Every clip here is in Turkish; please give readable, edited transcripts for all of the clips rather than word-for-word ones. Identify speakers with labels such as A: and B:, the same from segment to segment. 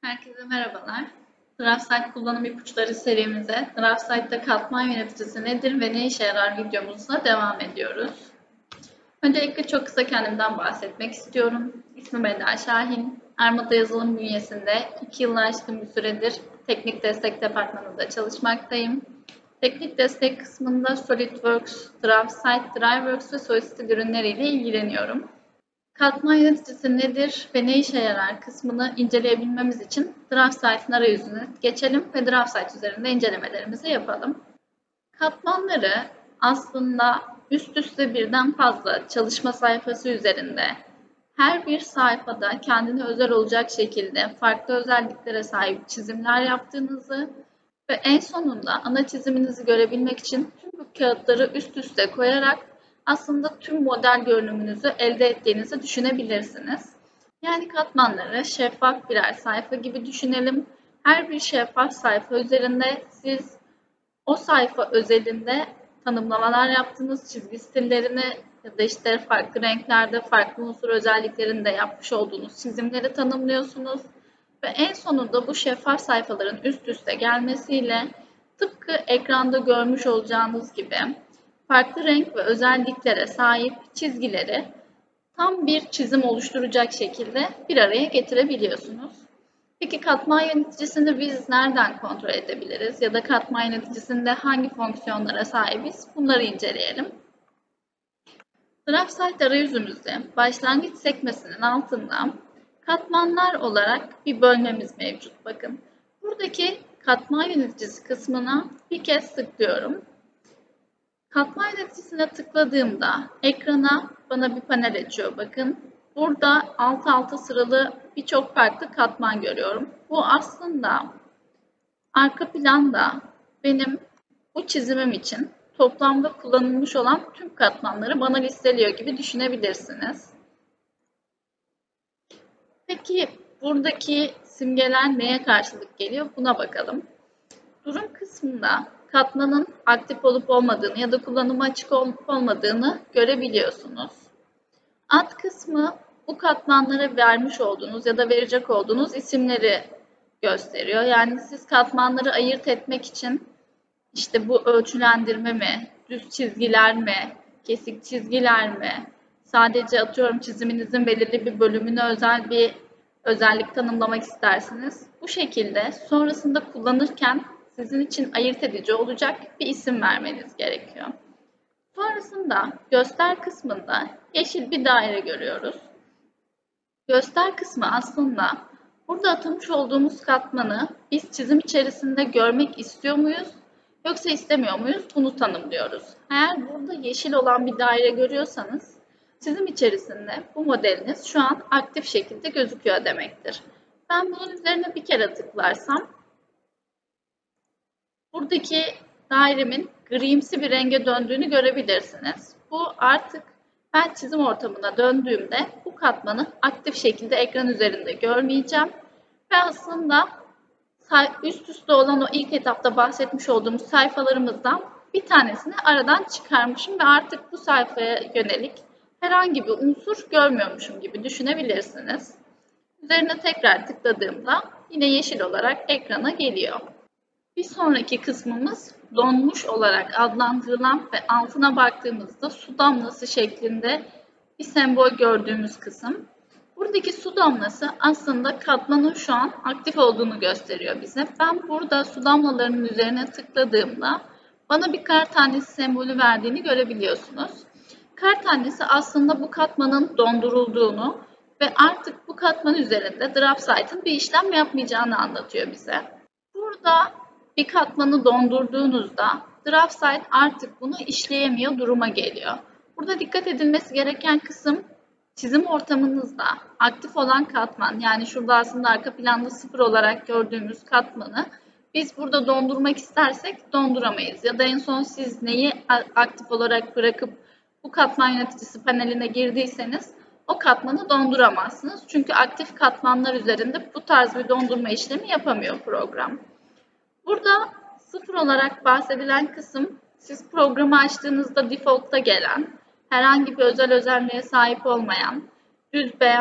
A: Herkese merhabalar. DraftSight kullanım ipuçları serimize DraftSight'ta katman yöneticisi nedir ve ne işe yarar videomuzla devam ediyoruz. Öncelikle çok kısa kendimden bahsetmek istiyorum. İsmim Eda Şahin. Armada yazılım bünyesinde 2 yılı aşkın bir süredir teknik destek departmanında çalışmaktayım. Teknik destek kısmında SolidWorks, DraftSight, DriveWorks ve SolidStyle ürünleriyle ilgileniyorum. Katman yöneticisi nedir ve ne işe yarar kısmını inceleyebilmemiz için DraftSight'ın arayüzüne geçelim ve DraftSight üzerinde incelemelerimizi yapalım. Katmanları aslında üst üste birden fazla çalışma sayfası üzerinde her bir sayfada kendine özel olacak şekilde farklı özelliklere sahip çizimler yaptığınızı ve en sonunda ana çiziminizi görebilmek için tüm bu kağıtları üst üste koyarak aslında tüm model görünümünüzü elde ettiğinizi düşünebilirsiniz. Yani katmanları şeffaf birer sayfa gibi düşünelim. Her bir şeffaf sayfa üzerinde siz o sayfa özelinde tanımlamalar yaptığınız çizgi stillerini ya da işte farklı renklerde farklı unsur özelliklerinde yapmış olduğunuz çizimleri tanımlıyorsunuz. Ve en sonunda bu şeffaf sayfaların üst üste gelmesiyle tıpkı ekranda görmüş olacağınız gibi farklı renk ve özelliklere sahip çizgileri tam bir çizim oluşturacak şekilde bir araya getirebiliyorsunuz. Peki katman yöneticisini biz nereden kontrol edebiliriz? Ya da katman yöneticisinde hangi fonksiyonlara sahibiz? Bunları inceleyelim. DraftSight arayüzümüzde başlangıç sekmesinin altında katmanlar olarak bir bölmemiz mevcut. Bakın buradaki katman yöneticisi kısmına bir kez tıklıyorum. Katman yöneticisine tıkladığımda ekrana bana bir panel açıyor. Bakın burada alt alta sıralı birçok farklı katman görüyorum. Bu aslında arka planda benim bu çizimim için toplamda kullanılmış olan tüm katmanları bana listeliyor gibi düşünebilirsiniz. Peki buradaki simgeler neye karşılık geliyor? Buna bakalım. Durum kısmında katmanın aktif olup olmadığını ya da kullanıma açık olup olmadığını görebiliyorsunuz. Alt kısmı bu katmanlara vermiş olduğunuz ya da verecek olduğunuz isimleri gösteriyor. Yani siz katmanları ayırt etmek için işte bu ölçülendirme mi, düz çizgiler mi, kesik çizgiler mi, sadece atıyorum çiziminizin belirli bir bölümüne özel bir özellik tanımlamak istersiniz. Bu şekilde sonrasında kullanırken sizin için ayırt edici olacak bir isim vermeniz gerekiyor. Sonrasında göster kısmında yeşil bir daire görüyoruz. Göster kısmı aslında burada atamış olduğumuz katmanı biz çizim içerisinde görmek istiyor muyuz yoksa istemiyor muyuz? Bunu tanımlıyoruz. Eğer burada yeşil olan bir daire görüyorsanız çizim içerisinde bu modeliniz şu an aktif şekilde gözüküyor demektir. Ben bunun üzerine bir kere tıklarsam buradaki dairemin grimsi bir renge döndüğünü görebilirsiniz. Bu artık ben çizim ortamına döndüğümde bu katmanı aktif şekilde ekran üzerinde görmeyeceğim. Ve aslında üst üste olan o ilk etapta bahsetmiş olduğumuz sayfalarımızdan bir tanesini aradan çıkarmışım ve artık bu sayfaya yönelik herhangi bir unsur görmüyormuşum gibi düşünebilirsiniz. Üzerine tekrar tıkladığımda yine yeşil olarak ekrana geliyor. Bir sonraki kısmımız donmuş olarak adlandırılan ve altına baktığımızda su damlası şeklinde bir sembol gördüğümüz kısım. Buradaki su damlası aslında katmanın şu an aktif olduğunu gösteriyor bize. Ben burada su damlalarının üzerine tıkladığımda bana bir kar tanesi sembolü verdiğini görebiliyorsunuz. Kar tanesi aslında bu katmanın dondurulduğunu ve artık bu katman üzerinde DraftSight'ın bir işlem yapmayacağını anlatıyor bize. Burada bir katmanı dondurduğunuzda DraftSight artık bunu işleyemiyor duruma geliyor. Burada dikkat edilmesi gereken kısım çizim ortamınızda aktif olan katman, yani şurada aslında arka planda 0 olarak gördüğümüz katmanı biz burada dondurmak istersek donduramayız. Ya da en son siz neyi aktif olarak bırakıp bu katman yöneticisi paneline girdiyseniz o katmanı donduramazsınız. Çünkü aktif katmanlar üzerinde bu tarz bir dondurma işlemi yapamıyor program. Burada 0 olarak bahsedilen kısım siz programı açtığınızda default'ta gelen, herhangi bir özel özelliğe sahip olmayan, düz beyaz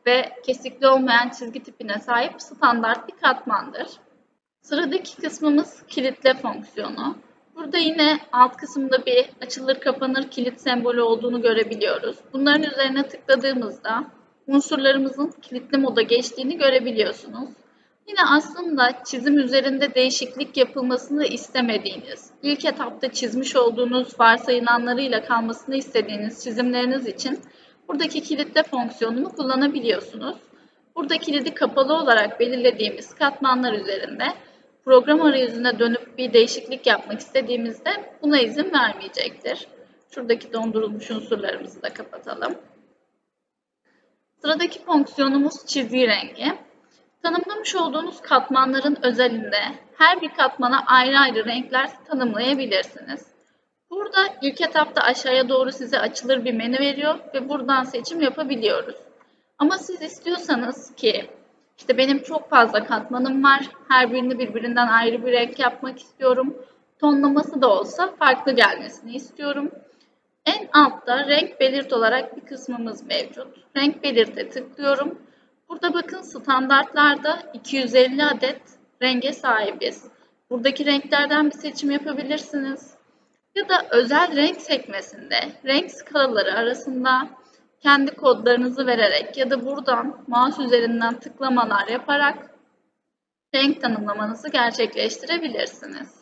A: ve kesikli olmayan çizgi tipine sahip standart bir katmandır. Sıradaki kısmımız kilitle fonksiyonu. Burada yine alt kısımda bir açılır kapanır kilit sembolü olduğunu görebiliyoruz. Bunların üzerine tıkladığımızda unsurlarımızın kilitli moda geçtiğini görebiliyorsunuz. Yine aslında çizim üzerinde değişiklik yapılmasını istemediğiniz, ilk etapta çizmiş olduğunuz varsayılanlarıyla kalmasını istediğiniz çizimleriniz için buradaki kilitle fonksiyonunu kullanabiliyorsunuz. Burada kilidi kapalı olarak belirlediğimiz katmanlar üzerinde program arayüzüne dönüp bir değişiklik yapmak istediğimizde buna izin vermeyecektir. Şuradaki dondurulmuş unsurlarımızı da kapatalım. Sıradaki fonksiyonumuz çizgi rengi. Tanımlamış olduğunuz katmanların özelinde her bir katmana ayrı ayrı renkler tanımlayabilirsiniz. Burada ilk etapta aşağıya doğru size açılır bir menü veriyor ve buradan seçim yapabiliyoruz. Ama siz istiyorsanız ki işte benim çok fazla katmanım var, her birini birbirinden ayrı bir renk yapmak istiyorum, tonlaması da olsa farklı gelmesini istiyorum. En altta renk belirt olarak bir kısmımız mevcut. Renk belirte tıklıyorum. Burada bakın standartlarda 250 adet renge sahibiz. Buradaki renklerden bir seçim yapabilirsiniz. Ya da özel renk sekmesinde renk skalaları arasında kendi kodlarınızı vererek ya da buradan mouse üzerinden tıklamalar yaparak renk tanımlamanızı gerçekleştirebilirsiniz.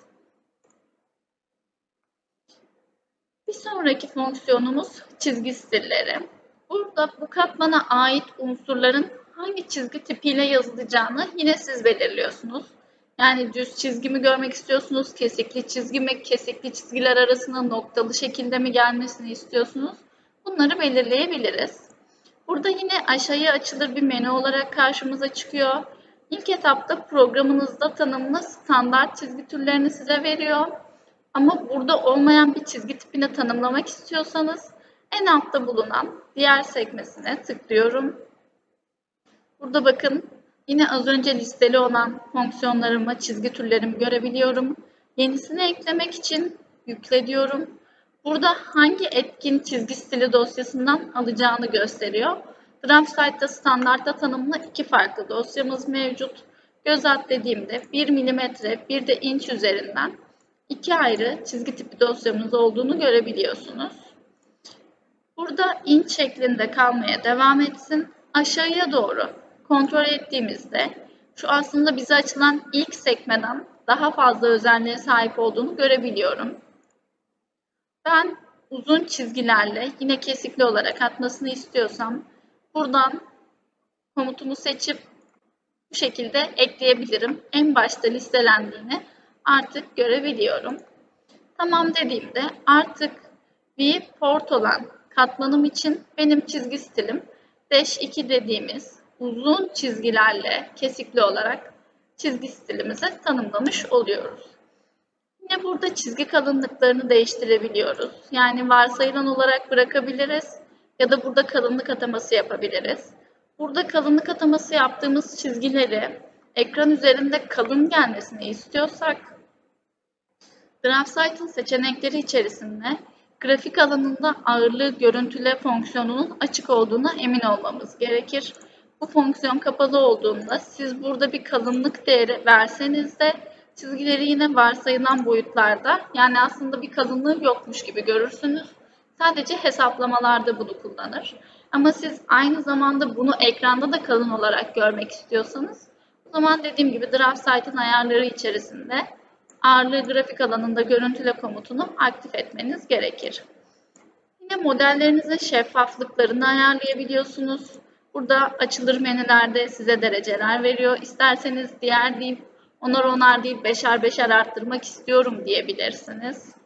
A: Bir sonraki fonksiyonumuz çizgi stilleri. Burada bu katmana ait unsurların hangi çizgi tipiyle yazılacağını yine siz belirliyorsunuz. Yani düz çizgi mi görmek istiyorsunuz, kesikli çizgi mi, kesikli çizgiler arasında noktalı şekilde mi gelmesini istiyorsunuz? Bunları belirleyebiliriz. Burada yine aşağıya açılır bir menü olarak karşımıza çıkıyor. İlk etapta programınızda tanımlı standart çizgi türlerini size veriyor. Ama burada olmayan bir çizgi tipini tanımlamak istiyorsanız en altta bulunan diğer sekmesine tıklıyorum. Burada bakın yine az önce listeli olan fonksiyonlarımı, çizgi türlerimi görebiliyorum. Yenisini eklemek için yükle diyorum. Burada hangi etkin çizgi stili dosyasından alacağını gösteriyor. DraftSide'da standartta tanımlı iki farklı dosyamız mevcut. Göz at dediğimde 1 mm bir de inç üzerinden iki ayrı çizgi tipi dosyamız olduğunu görebiliyorsunuz. Burada inç şeklinde kalmaya devam etsin. Aşağıya doğru kontrol ettiğimizde şu aslında bize açılan ilk sekmeden daha fazla özelliğe sahip olduğunu görebiliyorum. Ben uzun çizgilerle yine kesikli olarak atmasını istiyorsam buradan komutumu seçip bu şekilde ekleyebilirim. En başta listelendiğini artık görebiliyorum. Tamam dediğimde artık viewport olan katmanım için benim çizgi stilim -2 dediğimiz uzun çizgilerle kesikli olarak çizgi stilimizi tanımlamış oluyoruz. Yine burada çizgi kalınlıklarını değiştirebiliyoruz. Yani varsayılan olarak bırakabiliriz ya da burada kalınlık ataması yapabiliriz. Burada kalınlık ataması yaptığımız çizgileri ekran üzerinde kalın gelmesini istiyorsak DraftSide'ın seçenekleri içerisinde grafik alanında ağırlığı görüntüle fonksiyonunun açık olduğuna emin olmamız gerekir. Bu fonksiyon kapalı olduğunda siz burada bir kalınlık değeri verseniz de çizgileri yine varsayılan boyutlarda, yani aslında bir kalınlığı yokmuş gibi görürsünüz. Sadece hesaplamalarda bunu kullanır. Ama siz aynı zamanda bunu ekranda da kalın olarak görmek istiyorsanız o zaman dediğim gibi DraftSide'ın ayarları içerisinde ağırlığı grafik alanında görüntüle komutunu aktif etmeniz gerekir. Yine modellerinizin şeffaflıklarını ayarlayabiliyorsunuz. Burada açılır menülerde size dereceler veriyor. İsterseniz diğer deyip onar değil beşer beşer arttırmak istiyorum diyebilirsiniz.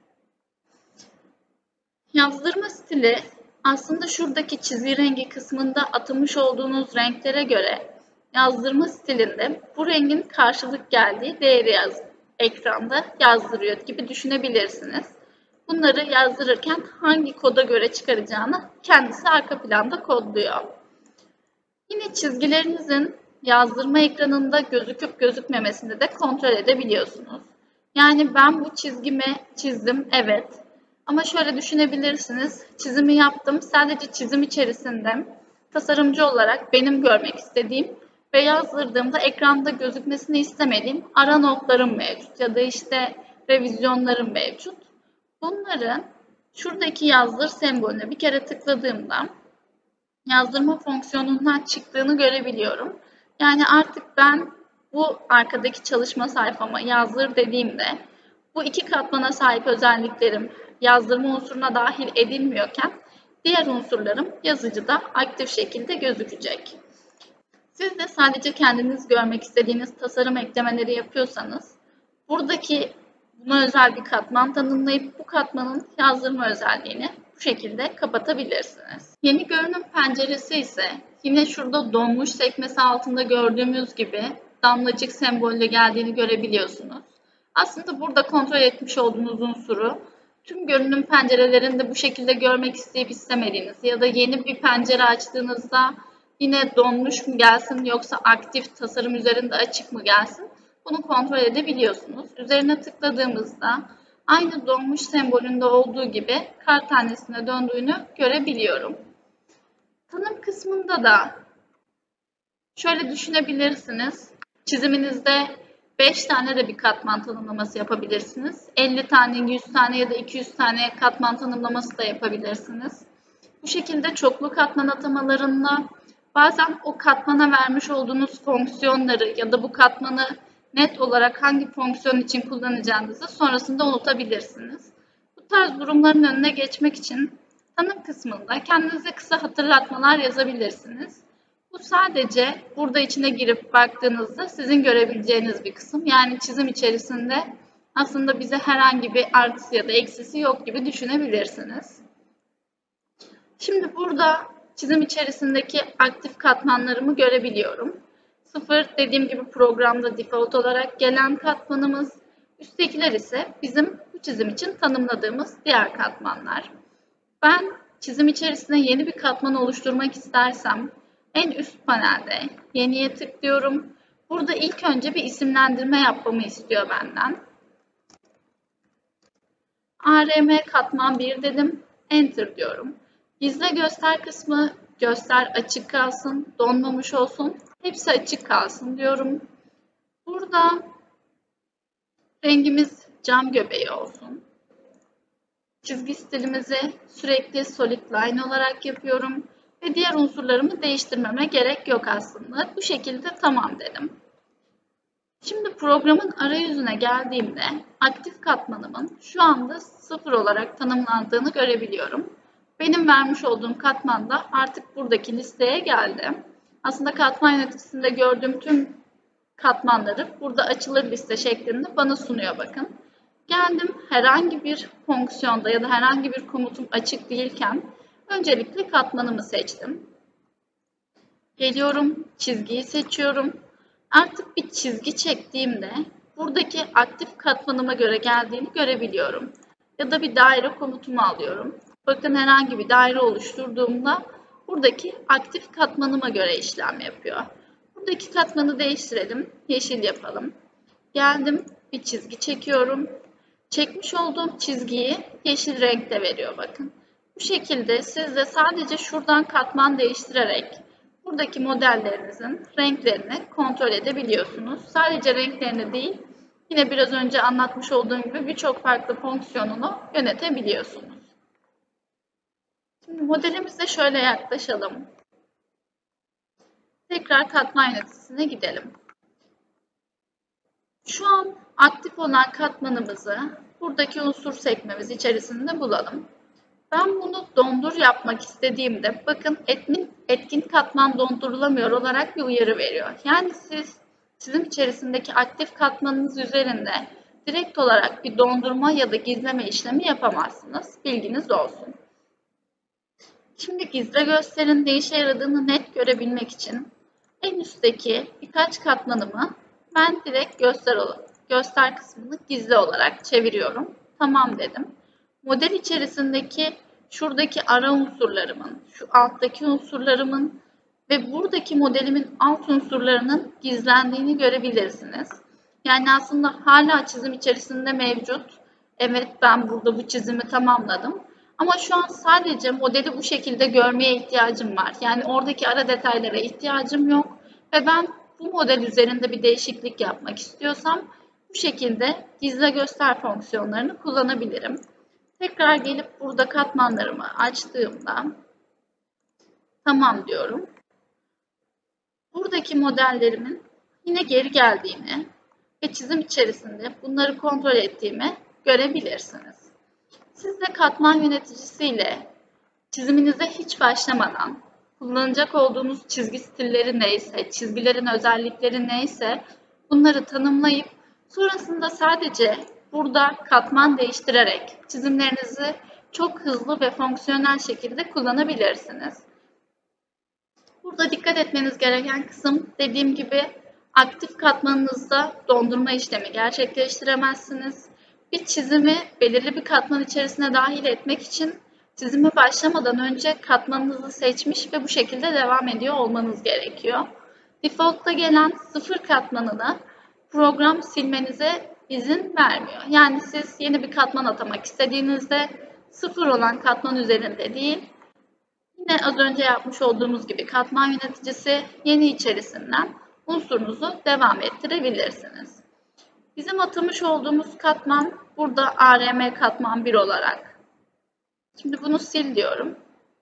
A: Yazdırma stili aslında şuradaki çizgi rengi kısmında atılmış olduğunuz renklere göre yazdırma stilinde bu rengin karşılık geldiği değeri ekranda yazdırıyor gibi düşünebilirsiniz. Bunları yazdırırken hangi koda göre çıkaracağını kendisi arka planda kodluyor. Yine çizgilerinizin yazdırma ekranında gözüküp gözükmemesini de kontrol edebiliyorsunuz. Yani ben bu çizgimi çizdim, evet. Ama şöyle düşünebilirsiniz, çizimi yaptım, sadece çizim içerisinde tasarımcı olarak benim görmek istediğim ve yazdırdığımda ekranda gözükmesini istemediğim ara notlarım mevcut ya da işte revizyonlarım mevcut. Bunları şuradaki yazdır sembolüne bir kere tıkladığımda yazdırma fonksiyonundan çıktığını görebiliyorum. Yani artık ben bu arkadaki çalışma sayfama yazdır dediğimde bu iki katmana sahip özelliklerim yazdırma unsuruna dahil edilmiyorken diğer unsurlarım yazıcıda aktif şekilde gözükecek. Siz de sadece kendiniz görmek istediğiniz tasarım eklemeleri yapıyorsanız buradaki buna özel bir katman tanımlayıp bu katmanın yazdırma özelliğini bu şekilde kapatabilirsiniz. Yeni görünüm penceresi ise yine şurada donmuş sekmesi altında gördüğümüz gibi damlacık sembolüyle geldiğini görebiliyorsunuz. Aslında burada kontrol etmiş olduğunuz unsuru tüm görünüm pencerelerinde bu şekilde görmek isteyip istemediğiniz ya da yeni bir pencere açtığınızda yine donmuş mu gelsin yoksa aktif tasarım üzerinde açık mı gelsin bunu kontrol edebiliyorsunuz. Üzerine tıkladığımızda aynı donmuş sembolünde olduğu gibi kar tanesine döndüğünü görebiliyorum. Tanım kısmında da şöyle düşünebilirsiniz. Çiziminizde 5 tane de bir katman tanımlaması yapabilirsiniz. 50 tane, 100 tane ya da 200 tane katman tanımlaması da yapabilirsiniz. Bu şekilde çoklu katman atamalarında bazen o katmana vermiş olduğunuz fonksiyonları ya da bu katmanı net olarak hangi fonksiyon için kullanacağınızı sonrasında unutabilirsiniz. Bu tarz durumların önüne geçmek için tanım kısmında kendinize kısa hatırlatmalar yazabilirsiniz. Bu sadece burada içine girip baktığınızda sizin görebileceğiniz bir kısım. Yani çizim içerisinde aslında bize herhangi bir artısı ya da eksisi yok gibi düşünebilirsiniz. Şimdi burada çizim içerisindeki aktif katmanlarımı görebiliyorum. 0 dediğim gibi programda default olarak gelen katmanımız. Üsttekiler ise bizim bu çizim için tanımladığımız diğer katmanlar. Ben çizim içerisinde yeni bir katman oluşturmak istersem en üst panelde yeniye tıklıyorum. Burada ilk önce bir isimlendirme yapmamı istiyor benden. ARM katman 1 dedim. Enter diyorum. Gizle göster kısmı göster açık kalsın, donmamış olsun. Hepsi açık kalsın diyorum. Burada rengimiz cam göbeği olsun. Çizgi stilimizi sürekli solid line olarak yapıyorum. Ve diğer unsurlarımı değiştirmeme gerek yok aslında. Bu şekilde tamam dedim. Şimdi programın arayüzüne geldiğimde aktif katmanımın şu anda 0 olarak tanımlandığını görebiliyorum. Benim vermiş olduğum katman da artık buradaki listeye geldi. Aslında katman yöneticisinde gördüğüm tüm katmanları burada açılır liste şeklinde bana sunuyor bakın. Geldim herhangi bir fonksiyonda ya da herhangi bir komutum açık değilken öncelikle katmanımı seçtim. Geliyorum, çizgiyi seçiyorum. Artık bir çizgi çektiğimde buradaki aktif katmanıma göre geldiğini görebiliyorum. Ya da bir daire komutumu alıyorum. Bakın herhangi bir daire oluşturduğumda buradaki aktif katmanıma göre işlem yapıyor. Buradaki katmanı değiştirelim, yeşil yapalım. Geldim, bir çizgi çekiyorum. Çekmiş olduğum çizgiyi yeşil renkte veriyor bakın. Bu şekilde siz de sadece şuradan katman değiştirerek buradaki modellerinizin renklerini kontrol edebiliyorsunuz. Sadece renklerini değil, yine biraz önce anlatmış olduğum gibi birçok farklı fonksiyonunu yönetebiliyorsunuz. Şimdi modelimize şöyle yaklaşalım. Tekrar katman yöneticisine gidelim. Şu an aktif olan katmanımızı buradaki unsur sekmemiz içerisinde bulalım. Ben bunu dondur yapmak istediğimde bakın etkin katman dondurulamıyor olarak bir uyarı veriyor. Yani siz çizim içerisindeki aktif katmanınız üzerinde direkt olarak bir dondurma ya da gizleme işlemi yapamazsınız. Bilginiz olsun. Şimdi gizle gösterin ne işe yaradığını net görebilmek için en üstteki birkaç katmanımı ben direkt göster kısmını gizli olarak çeviriyorum. Tamam dedim. Model içerisindeki şuradaki ara unsurlarımın, şu alttaki unsurlarımın ve buradaki modelimin alt unsurlarının gizlendiğini görebilirsiniz. Yani aslında hala çizim içerisinde mevcut. Evet ben burada bu çizimi tamamladım. Ama şu an sadece modeli bu şekilde görmeye ihtiyacım var. Yani oradaki ara detaylara ihtiyacım yok ve ben bu model üzerinde bir değişiklik yapmak istiyorsam bu şekilde gizle göster fonksiyonlarını kullanabilirim. Tekrar gelip burada katmanlarımı açtığımda tamam diyorum. Buradaki modellerimin yine geri geldiğini ve çizim içerisinde bunları kontrol ettiğimi görebilirsiniz. Siz de katman yöneticisiyle çiziminize hiç başlamadan kullanacak olduğunuz çizgi stilleri neyse, çizgilerin özellikleri neyse bunları tanımlayıp sonrasında sadece burada katman değiştirerek çizimlerinizi çok hızlı ve fonksiyonel şekilde kullanabilirsiniz. Burada dikkat etmeniz gereken kısım dediğim gibi aktif katmanınızda dondurma işlemi gerçekleştiremezsiniz. Bir çizimi belirli bir katman içerisine dahil etmek için çizime başlamadan önce katmanınızı seçmiş ve bu şekilde devam ediyor olmanız gerekiyor. Default'ta gelen sıfır katmanını program silmenize izin vermiyor. Yani siz yeni bir katman atamak istediğinizde sıfır olan katman üzerinde değil, yine az önce yapmış olduğumuz gibi katman yöneticisi yeni içerisinden unsurunuzu devam ettirebilirsiniz. Bizim atamış olduğumuz katman burada ARM katman 1 olarak. Şimdi bunu sil diyorum.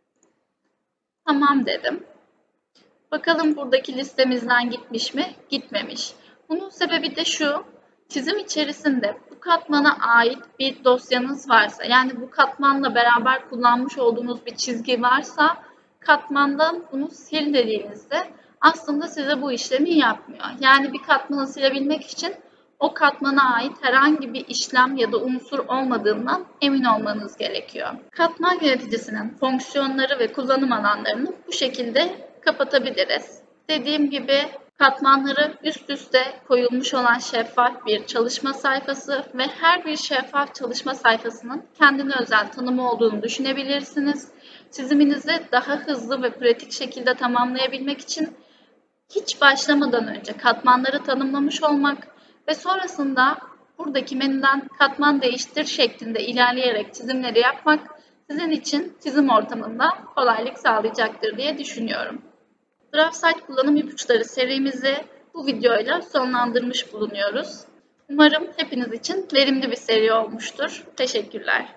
A: Tamam dedim. Bakalım buradaki listemizden gitmiş mi? Gitmemiş. Bunun sebebi de şu. Çizim içerisinde bu katmana ait bir dosyanız varsa, yani bu katmanla beraber kullanmış olduğunuz bir çizgi varsa katmandan bunu sil dediğinizde aslında size bu işlemi yapmıyor. Yani bir katmanı silebilmek için o katmana ait herhangi bir işlem ya da unsur olmadığından emin olmanız gerekiyor. Katman yöneticisinin fonksiyonları ve kullanım alanlarını bu şekilde kapatabiliriz. Dediğim gibi katmanları üst üste koyulmuş olan şeffaf bir çalışma sayfası ve her bir şeffaf çalışma sayfasının kendine özel tanımı olduğunu düşünebilirsiniz. Çiziminizi daha hızlı ve pratik şekilde tamamlayabilmek için hiç başlamadan önce katmanları tanımlamış olmak ve sonrasında buradaki menüden katman değiştir şeklinde ilerleyerek çizimleri yapmak sizin için çizim ortamında kolaylık sağlayacaktır diye düşünüyorum. DraftSight kullanım ipuçları serimizi bu videoyla sonlandırmış bulunuyoruz. Umarım hepiniz için verimli bir seri olmuştur. Teşekkürler.